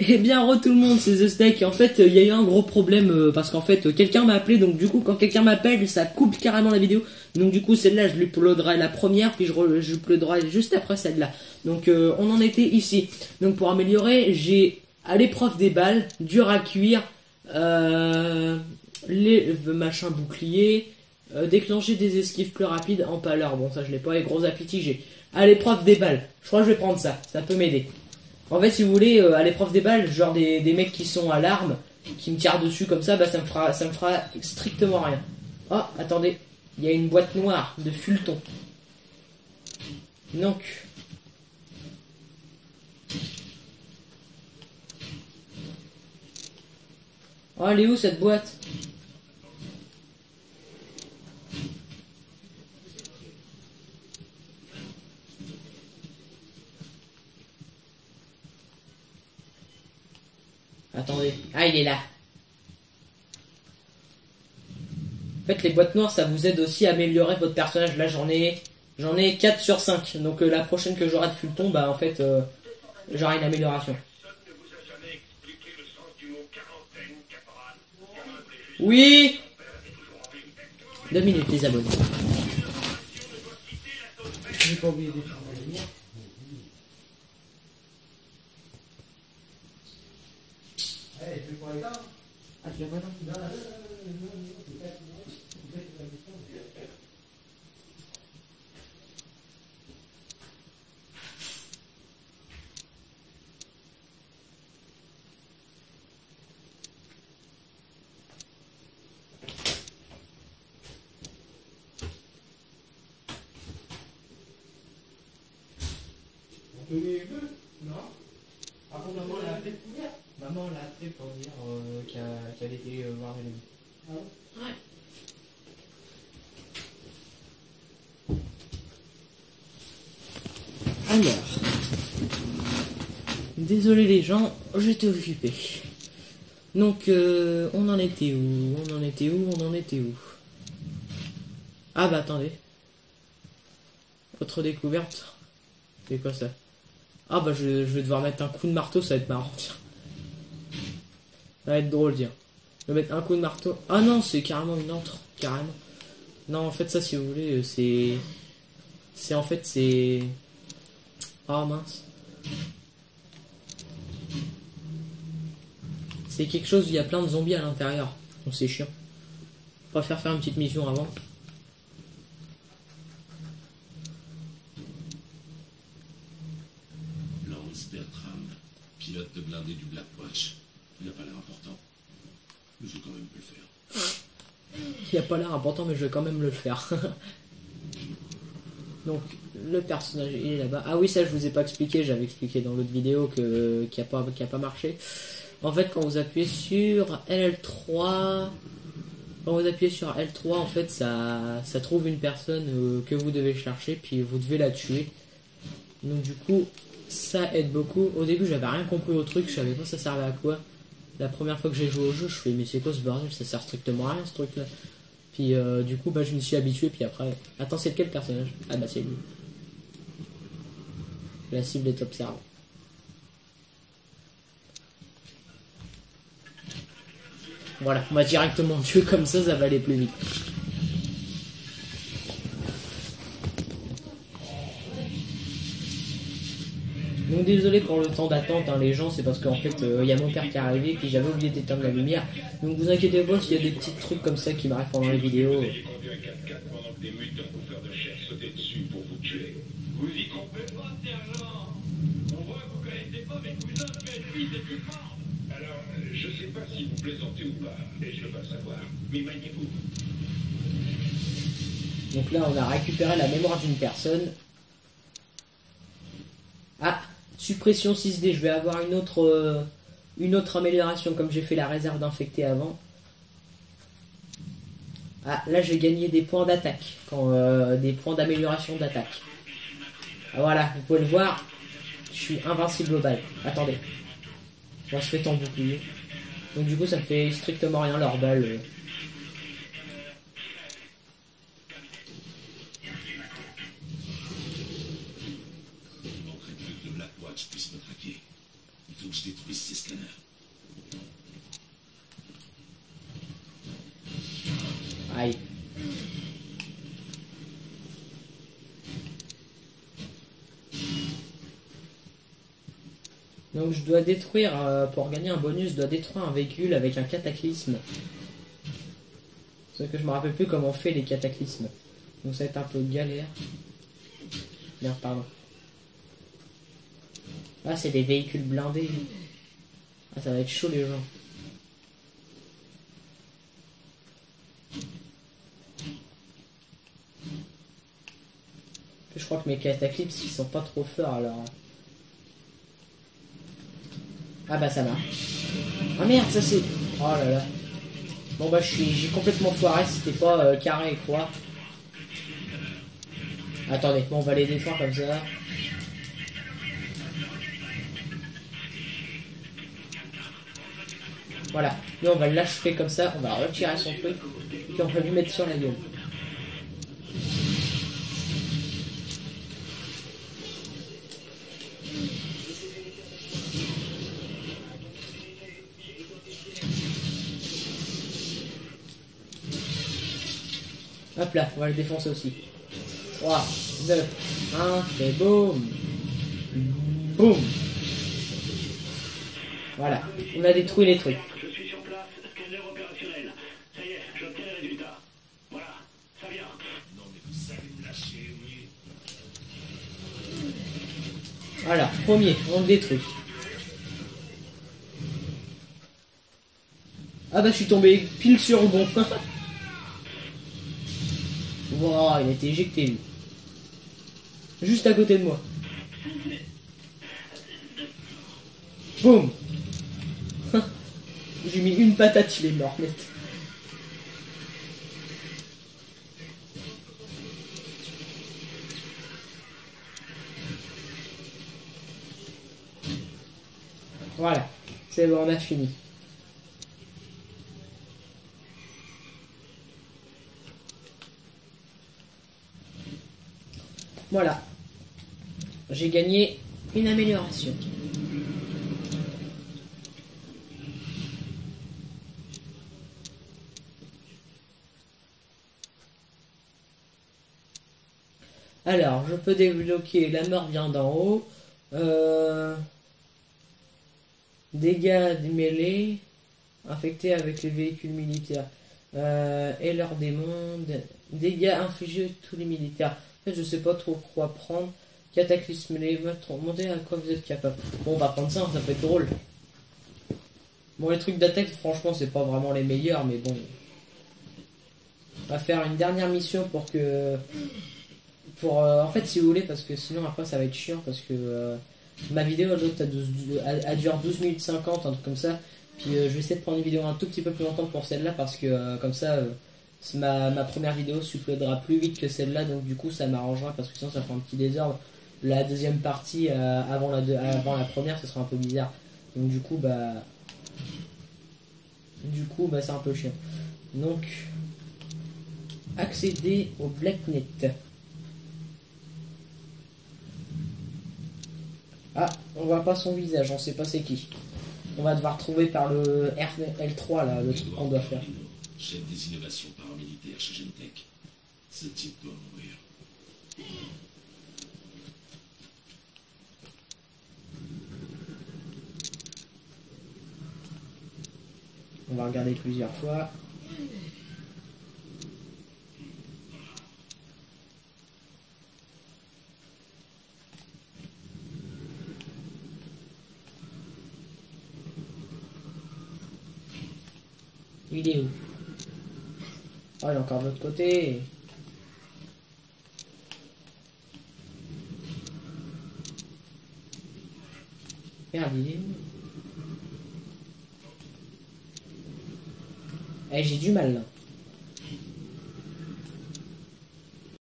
Eh bien, re tout le monde, c'est The Steak. En fait, il y a eu un gros problème parce qu'en fait, quelqu'un m'a appelé. Donc, du coup, quand quelqu'un m'appelle, ça coupe carrément la vidéo. Donc, du coup, celle-là, je lui uploaderai la première, puis je uploaderai juste après celle-là. Donc, on en était ici. Donc, pour améliorer, j'ai à l'épreuve des balles, dur à cuire, les machins boucliers, déclencher des esquives plus rapides en pâleur. Bon, ça, je l'ai pas. Et gros appétit, j'ai à l'épreuve des balles. Je crois que je vais prendre ça. Ça peut m'aider. En fait, si vous voulez, à l'épreuve des balles, genre des mecs qui sont à l'arme, qui me tirent dessus comme ça, bah ça me fera strictement rien. Oh, attendez, il y a une boîte noire de Fulton. Donc, oh, elle est où cette boîte? Attendez. Ah, il est là. En fait, les boîtes noires, ça vous aide aussi à améliorer votre personnage. Là, j'en ai 4 sur 5. Donc, la prochaine que j'aurai de Fulton, bah, en fait, j'aurai une amélioration. Oui! 2 minutes, les abonnés. J'ai pas oublié d'éteindre la lumière. Ah, tu l'as pas éteint? Non. Par contre, maman l'a appelé pour dire. Maman l'a appelé pour dire qu'elle était voir les amis. Ah ouais? Alors. Désolé les gens, j'étais occupé. Donc, on en était où? Ah bah attendez. Autre découverte. C'est quoi ça? Ah bah je vais devoir mettre un coup de marteau, ça va être marrant, tiens. Ça va être drôle, tiens. Je vais mettre un coup de marteau. Ah non, c'est carrément une entre, carrément. Non, en fait, ça, si vous voulez, c'est en fait, c'est... Ah mince. C'est quelque chose où il y a plein de zombies à l'intérieur. Donc c'est chiant. On va faire une petite mission avant. Lance Bertram, pilote de blindé du Blackwatch. Il n'a pas l'air important. Mais je vais quand même le faire. Il n'a pas l'air important, mais je vais quand même le faire. Donc, le personnage, il est là-bas. Ah oui, ça, je vous ai pas expliqué. J'avais expliqué dans l'autre vidéo qui a pas marché. En fait, quand vous appuyez sur L3... en fait, ça trouve une personne que vous devez chercher, puis vous devez la tuer. Donc, du coup, ça aide beaucoup. Au début, j'avais rien compris au truc. Je savais pas ça servait à quoi. La première fois que j'ai joué au jeu, je fais mais c'est quoi ce bordel, ça sert strictement à rien ce truc là. Puis du coup bah je me suis habitué, puis après. Attends, c'est quel personnage? Ah bah c'est lui. La cible est observée. Voilà, on va directement tuer comme ça va aller plus vite. Donc désolé pour le temps d'attente, hein, les gens, c'est parce qu'en fait, il y a mon père qui est arrivé, puis j'avais oublié d'éteindre la lumière. Donc vous inquiétez pas s'il y a des petits trucs comme ça qui m'arrivent pendant les vidéos. Vous y trompez pas, sergent. On voit que vous connaissez pas mes cousins, mais lui, c'est plus fort. Alors, je sais pas si vous plaisantez ou pas, et je veux pas savoir. Mais maniez-vous. Donc là, on a récupéré la mémoire d'une personne. Ah, suppression 6D, je vais avoir une autre amélioration comme j'ai fait la réserve d'infectés avant. Ah, là j'ai gagné des points d'attaque, des points d'amélioration d'attaque. Ah, voilà, vous pouvez le voir, je suis invincible au bal. Attendez, on va se mettre en bouclier. Donc du coup ça me fait strictement rien leur balle. Puisse me traquer. Il faut que je détruise ces scanners. Aïe. Donc je dois détruire, pour gagner un bonus, je dois détruire un véhicule avec un cataclysme. Sauf que je me rappelle plus comment on fait les cataclysmes. Donc ça va être un peu galère. Merde, pardon. Ah, c'est des véhicules blindés. Ah, ça va être chaud les gens. Je crois que mes cataclysmes ils sont pas trop forts alors. Ah bah ça marche. Ah merde, ça c'est. Oh là là. Bon bah j'ai complètement foiré, c'était pas carré quoi. Attendez, bon, on va les défendre comme ça. Voilà, lui on va l'achever comme ça, on va retirer son truc, et puis on va lui mettre sur la gueule. Hop là, on va le défoncer aussi. 3, 2, 1, et boum. Boum. Voilà, on a détruit les trucs. Je suis sur place, scanner opérationnel. Ça y est, j'obtiens les résultats. Voilà, ça vient. Non mais vous savez me lâcher, oui. Voilà, premier, on le détruit. Ah bah je suis tombé pile sur le bon. Wow, il a été éjecté lui. Juste à côté de moi. Boum. J'ai mis une patate, il est mort net. Voilà, c'est bon, on a fini. Voilà. J'ai gagné une amélioration. Alors, je peux débloquer la mort vient d'en haut. Dégâts des mêlées infectés avec les véhicules militaires. Et leurs démons. Dégâts infligés à tous les militaires. En fait, je sais pas trop quoi prendre. Cataclysme, les meurtres, montez à quoi vous êtes capable. Bon, on va prendre ça, ça peut être drôle. Bon, les trucs d'attaque, franchement, c'est pas vraiment les meilleurs, mais bon. On va faire une dernière mission pour que... en fait, si vous voulez, parce que sinon, après, ça va être chiant, parce que ma vidéo, elle dure 12 minutes 50, un truc comme ça. Puis, je vais essayer de prendre une vidéo un tout petit peu plus longtemps pour celle-là, parce que, comme ça... ma première vidéo s'uploadera plus vite que celle-là, donc du coup ça m'arrangera parce que sinon ça fait un petit désordre. La deuxième partie avant la première, ce sera un peu bizarre. Donc du coup bah c'est un peu chiant. Donc accéder au Blacknet. Ah, on voit pas son visage, on sait pas c'est qui. On va devoir trouver par le L3 là, le truc qu'on doit faire. Chef des innovations paramilitaires chez Gentech. Ce type doit mourir. On va regarder plusieurs fois. Il est où? Oh, il est encore de l'autre côté. Merde, il est où? Eh, j'ai du mal là.